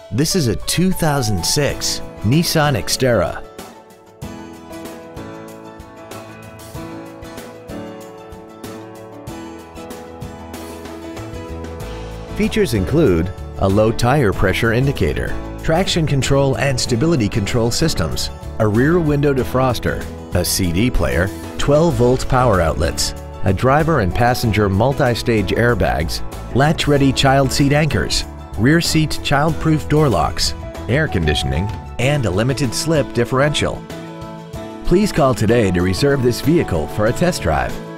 This is a 2006 Nissan Xterra. Features include a low tire pressure indicator, traction control and stability control systems, a rear window defroster, a CD player, 12-volt power outlets, a driver and passenger multi-stage airbags, latch-ready child seat anchors, rear seat child-proof door locks, air conditioning, and a limited slip differential. Please call today to reserve this vehicle for a test drive.